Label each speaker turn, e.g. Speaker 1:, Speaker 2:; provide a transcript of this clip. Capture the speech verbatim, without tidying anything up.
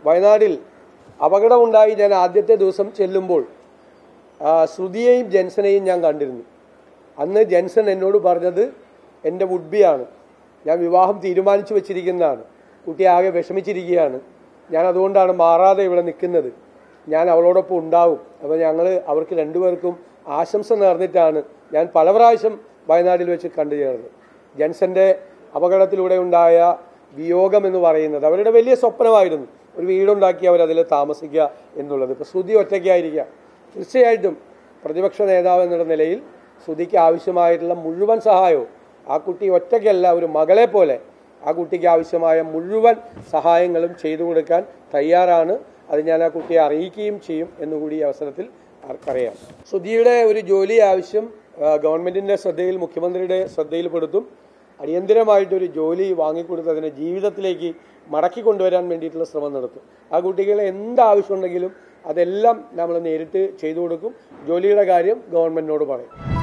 Speaker 1: വയനാട്ടിൽ അപകടമുണ്ടായി ഞാൻ ആദ്യത്തെ ദിവസം ചെല്ലുമ്പോൾ ശ്രുതിയെയും ജെൻസനെയും ഞാൻ കണ്ടിരുന്നു. അന്ന് ജെൻസൺ എന്നോട് പറഞ്ഞത് എൻ്റെ വുഡ്ബിയാണ്, ഞാൻ വിവാഹം തീരുമാനിച്ചു വെച്ചിരിക്കുന്നതാണ്, കുട്ടി ആകെ വിഷമിച്ചിരിക്കുകയാണ്, ഞാൻ അതുകൊണ്ടാണ് മാറാതെ ഇവിടെ നിൽക്കുന്നത്, ഞാൻ അവളോടൊപ്പം ഉണ്ടാവും. അപ്പോൾ ഞങ്ങൾ അവർക്ക് രണ്ടുപേർക്കും ആശംസ നേർന്നിട്ടാണ് ഞാൻ പല പ്രാവശ്യം വയനാട്ടിൽ വെച്ച് കണ്ടു ചേർന്നത്. ജെൻസന്റെ അപകടത്തിലൂടെ ഉണ്ടായ വിയോഗം എന്ന് പറയുന്നത് അവരുടെ വലിയ സ്വപ്നമായിരുന്നു, ഒരു വീടുണ്ടാക്കി അവരതിൽ താമസിക്കുക എന്നുള്ളത്. ഇപ്പോൾ ശ്രുതി ഒറ്റയ്ക്കായിരിക്കുക. തീർച്ചയായിട്ടും പ്രതിപക്ഷ നേതാവ് എന്നുള്ള നിലയിൽ ശ്രുതിക്ക് ആവശ്യമായിട്ടുള്ള മുഴുവൻ സഹായവും, ആ കുട്ടി ഒറ്റയ്ക്കല്ല, ഒരു മകളെ പോലെ ആ കുട്ടിക്ക് ആവശ്യമായ മുഴുവൻ സഹായങ്ങളും ചെയ്തു കൊടുക്കാൻ തയ്യാറാണ്. അത് ഞാൻ ആ കുട്ടിയെ അറിയിക്കുകയും ചെയ്യും എന്നുകൂടി ഈ അവസരത്തിൽ അറിയാം. ശ്രുതിയുടെ ഒരു ജോലി ആവശ്യം ഗവൺമെന്റിന്റെ ശ്രദ്ധയിൽ, മുഖ്യമന്ത്രിയുടെ ശ്രദ്ധയിൽപ്പെടുത്തും. അടിയന്തരമായിട്ടൊരു ജോലി വാങ്ങിക്കൊടുത്ത് അതിനെ ജീവിതത്തിലേക്ക് മടക്കി കൊണ്ടുവരാൻ വേണ്ടിയിട്ടുള്ള ശ്രമം നടത്തും. ആ കുട്ടികളെ എന്താവശ്യമുണ്ടെങ്കിലും അതെല്ലാം നമ്മൾ നേരിട്ട് ചെയ്തു കൊടുക്കും. ജോലിയുടെ കാര്യം ഗവൺമെന്റിനോട് പറയും.